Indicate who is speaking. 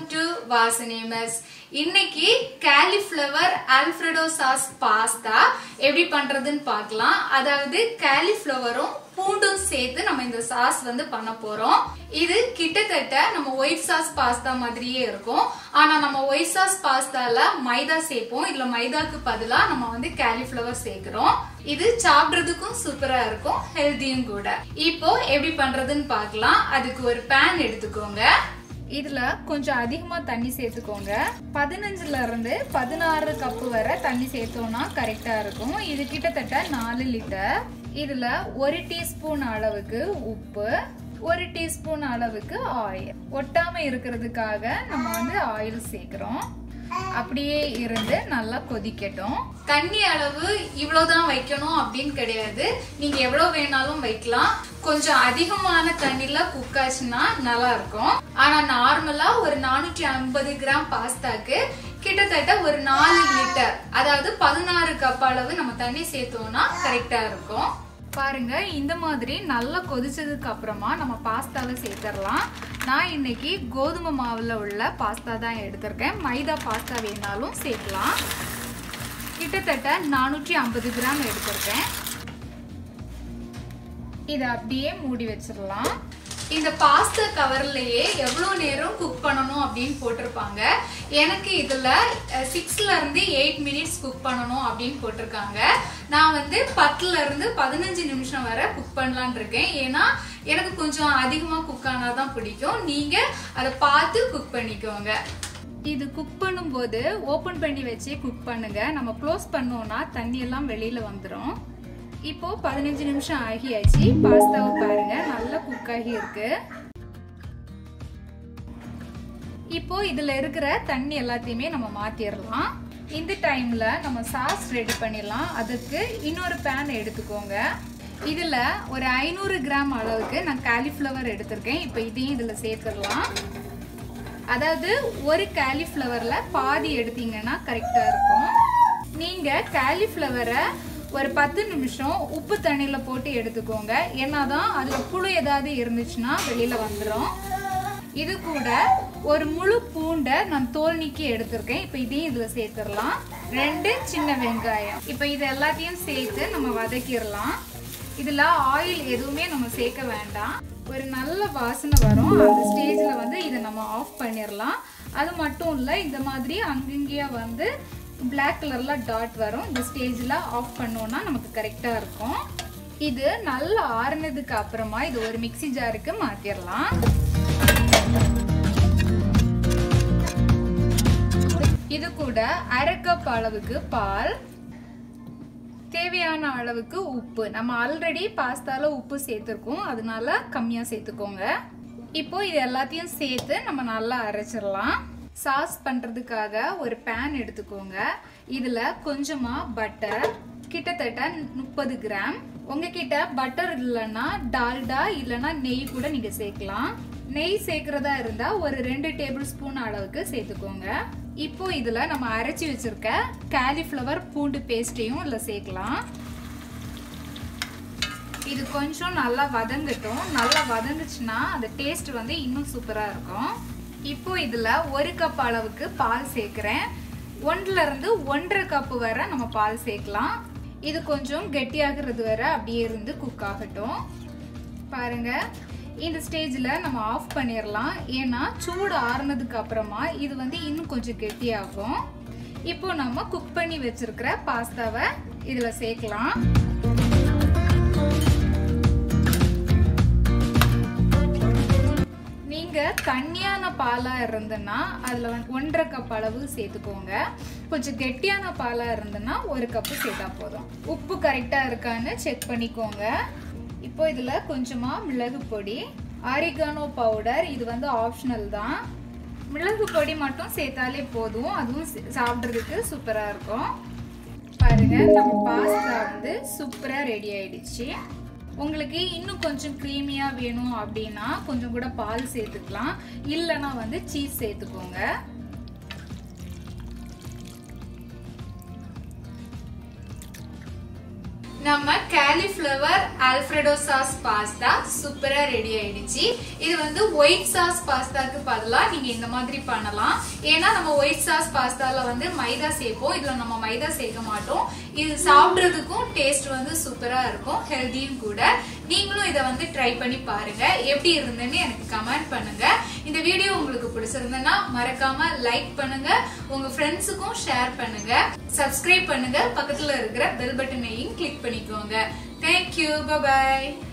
Speaker 1: to Vasani Mess. இன்னைக்கு cauliflower alfredo sauce pasta எப்படி பண்றதுன்னு பார்க்கலாம். அதாவது cauliflowerம் பூண்டும் சேர்த்து நம்ம இந்த சாஸ் வந்து பண்ண போறோம். இது கிட்டத்தட்ட நம்ம ஒயிட் சாஸ் பாஸ்தா மாதிரியே இருக்கும். ஆனா நம்ம ஒயிட் சாஸ் பாஸ்தால மைதா சேர்ப்போம். இதுல மைதாக்கு பதிலா நம்ம வந்து cauliflower சேர்க்கிறோம். இது சாப்பிடுறதுக்கும் சூப்பரா இருக்கும், ஹெல்தியும் கூட. இப்போ எப்படி பண்றதுன்னு பார்க்கலாம். அதுக்கு ஒரு பேன் எடுத்துக்கோங்க. இதுல கொஞ்சம் அதிகமா தண்ணி சேர்த்துக்கோங்க. 15ல இருந்து 16 கப் வரை தண்ணி சேர்த்தோம்னா கரெக்டா இருக்கும். இது கிட்டத்தட்ட 4 லிட்டர். இதுல 1 டீஸ்பூன் அளவுக்கு உப்பு, 1 டீஸ்பூன் அளவுக்கு ஆயில். ஒட்டாம இருக்கிறதுக்காக நம்ம வந்து ஆயில் சேர்க்கிறோம். அப்படியே இருந்து நல்லா கொதிக்கட்டும். தண்ணி அளவு இவ்வளவுதான் வைக்கணும் அப்படின்னு கிடையாது, நீங்க எவ்வளவு வேணாலும் வைக்கலாம். கொஞ்சம் அதிகமான தண்ணில குக் ஆச்சுன்னா நல்லா இருக்கும். ஆனா நார்மலா ஒரு 450 கிராம் பாஸ்தாக்கு கிட்டத்தட்ட ஒரு 4 லிட்டர், அதாவது 16 கப் அளவு நம்ம தண்ணி சேர்த்தோம்னா கரெக்டா இருக்கும். பாருங்க, இந்த மாதிரி நல்லா கொதிச்சதுக்கு அப்புறமா நம்ம பாஸ்தாவை சேர்த்துடலாம். நான் இன்னைக்கு கோதுமை மாவுல உள்ள பாஸ்தா தான் எடுத்திருக்கேன். மைதா பாஸ்தா வேணாலும் சேர்க்கலாம். கிட்டத்தட்ட 450 கிராம் எடுத்திருக்கேன். இதை அப்படியே மூடி வச்சிடலாம். இந்த பாஸ்தா கவர்லயே எவ்வளவு நேரம் குக் பண்ணணும் அப்படின்னு போட்டிருப்பாங்க. எனக்கு இதுல 6ல இருந்து 8 மினிட்ஸ் குக் பண்ணணும் அப்படின்னு போட்டிருக்காங்க. நான் வந்து 10ல இருந்து 15 நிமிஷம் வரை குக் பண்ணலான் இருக்கேன். ஏன்னா எனக்கு கொஞ்சம் அதிகமா குக் ஆனாதான் பிடிக்கும். நீங்க அதை பார்த்து குக் பண்ணிக்கோங்க. இது குக் பண்ணும்போது ஓபன் பண்ணி வச்சு குக் பண்ணுங்க. நம்ம க்ளோஸ் பண்ணோம்னா தண்ணி எல்லாம் வெளியில வந்துடும். இப்போ 15 நிமிஷம் ஆகியாச்சு. பாஸ்தாவை பாருங்க, நல்லா குக் ஆகி இருக்கு. இப்போ இதுல இருக்கிற தண்ணி எல்லாத்தையுமே நம்ம மாத்திரலாம். இந்த டைம்ல நம்ம சாஸ் ரெடி பண்ணிடலாம். அதுக்கு இன்னொரு பேன் எடுத்துக்கோங்க. இதுல ஒரு 500 கிராம் அளவுக்கு நான் காலிஃப்ளவர் எடுத்திருக்கேன். இப்போ இதையும் இதுல சேர்த்துடலாம். அதாவது ஒரு காலிஃப்ளவர்ல பாதி எடுத்தீங்கன்னா கரெக்டா இருக்கும். நீங்க காலிஃப்ளவரை ஒரு 10 நிமிஷம் உப்பு தண்ணியில போட்டு எடுத்துக்கோங்க. ஏன்னாதான் அதுல புழு ஏதாவது இருந்துச்சுன்னா வெளியில வந்துடும். இது கூட ஒரு முழு பூண்டை நான் தோல் நீக்கி எடுத்திருக்கேன். இப்போ இதையும் இதுல சேர்த்துடலாம். 2 சின்ன வெங்காயம். இப்போ இது எல்லாத்தையும் சேர்த்து நம்ம வதக்கிடலாம். இதுல ஆயில் எதுவுமே நம்ம சேர்க்க வேண்டாம். ஒரு நல்ல வாசனை வரும். அந்த ஸ்டேஜ்ல வந்து இதை நம்ம ஆஃப் பண்ணிடலாம். அது மட்டும் இல்ல, இந்த மாதிரி அங்கங்கேயா வந்து பிளாக் கலர்ல டாட் வரும். இந்த ஸ்டேஜ்ல ஆஃப் பண்ணோம்னா நமக்கு கரெக்டா இருக்கும். இது நல்லா ஆறுனதுக்கு அப்புறமா இது ஒரு மிக்ஸி ஜாருக்கு மாத்திரலாம். இது கூட 1/2 கப் அளவுக்கு பால், தேவையான அளவுக்கு உப்பு. நம்ம ஆல்ரெடி பாஸ்தால உப்பு சேர்த்துருக்கோம், அதனால கம்மியா சேர்த்துக்கோங்க. இப்போ இது எல்லாத்தையும் சேர்த்து நம்ம நல்லா அரைச்சிடலாம். சாஸ் பண்றதுக்காக ஒரு பேன் எடுத்துக்கோங்க. இதுல கொஞ்சமா பட்டர், கிட்டத்தட்ட 30 கிராம். உங்ககிட்ட பட்டர் இல்லைன்னா டால்டா இல்லைன்னா நெய் கூட நீங்க சேர்க்கலாம். நெய் சேர்க்கிறதா இருந்தா ஒரு 2 டேபிள் ஸ்பூன் அளவுக்கு சேர்த்துக்கோங்க. இப்போ இதுல நம்ம அரைச்சி வச்சிருக்க காலிஃப்ளவர் பூண்டு பேஸ்டையும் இதுல சேர்க்கலாம். இது கொஞ்சம் நல்லா வதங்கட்டும். நல்லா வதங்குச்சுன்னா அந்த டேஸ்ட் வந்து இன்னும் சூப்பரா இருக்கும். இப்போ இதுல 1 கப் அளவுக்கு பால் சேர்க்கிறேன். 1ல இருந்து 1.5 கப் வரை நம்ம பால் சேர்க்கலாம். இது கொஞ்சம் கெட்டியாகிறது வரை அப்படியே இருந்து குக் ஆகட்டும். பாருங்க, இந்த ஸ்டேஜ்ல நம்ம ஆஃப் பண்ணிடலாம். ஏன்னா சூடு ஆறுனதுக்கு அப்புறமா இது வந்து இன்னும் கொஞ்சம் கெட்டியாகும். இப்போ நம்ம குக் பண்ணி வச்சிருக்கிற பாஸ்தாவை இதுல சேர்க்கலாம். நீங்க தண்ணியான பாலா இருந்ததுன்னா அதுல 1.5 கப் அளவு சேர்த்துக்கோங்க. கொஞ்சம் கெட்டியான பாலா இருந்ததுன்னா 1 கப் சேர்த்தா போதும். உப்பு கரெக்டா இருக்கான்னு செக் பண்ணிக்கோங்க. இப்போ இதுல கொஞ்சமா மிளகு பொடி, ஆரிகானோ பவுடர், இது வந்து ஆப்ஷனல் தான். மிளகு பொடி மட்டும் சேர்த்தாலே போதும், அதுவும் சாப்பிட்றதுக்கு சூப்பரா இருக்கும். பாருங்க, நம்ம பாஸ்தா வந்து சூப்பரா ரெடி ஆயிடுச்சு. உங்களுக்கு இன்னும் கொஞ்சம் க்ரீமியா வேணும் அப்படின்னா கொஞ்சம் கூட பால் சேர்த்துக்கலாம். இல்லைன்னா வந்து சீஸ் சேர்த்துக்கோங்க. நம்ம காலிஃப்ளவர் ஆல்ஃபிரடோ சாஸ் பாஸ்தா சூப்பரா ரெடி ஆயிடுச்சு. இது வந்து ஒயிட் சாஸ் பாஸ்தாக்கு பதிலா நீங்க இந்த மாதிரி பண்ணலாம். ஏன்னா நம்ம ஒயிட் சாஸ் பாஸ்தால வந்து மைதா சேர்ப்போம், இதுல நம்ம மைதா சேர்க்க மாட்டோம். இது சாப்பிடுறதுக்கும் டேஸ்ட் வந்து சூப்பரா இருக்கும், ஹெல்தியும் கூட. நீங்களும் இதை வந்து ட்ரை பண்ணி பாருங்க, எப்படி இருந்துன்னு எனக்கு கமெண்ட் பண்ணுங்க. இந்த வீடியோ உங்களுக்கு பிடிச்சிருந்ததுன்னா மறக்காம லைக் பண்ணுங்க, உங்க ஃப்ரெண்ட்ஸுக்கும் ஷேர் பண்ணுங்க, சப்ஸ்கிரைப் பண்ணுங்க, பக்கத்துல இருக்கிற பெல் பட்டனையும் கிளிக் பண்ணிக்கோங்க. Thank you. Bye bye.